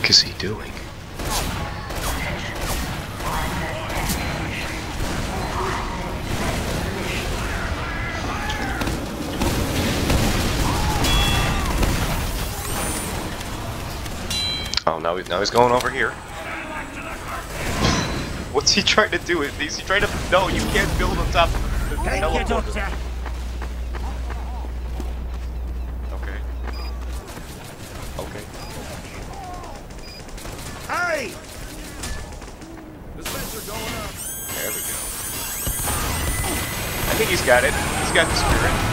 fuck is he doing? Oh, now he's going over here. What's he trying to do? Is he trying to... No, you can't build on top of the teleporter. Okay. Okay. Hey! Dispenser going up. There we go. I think he's got it. He's got the spirit.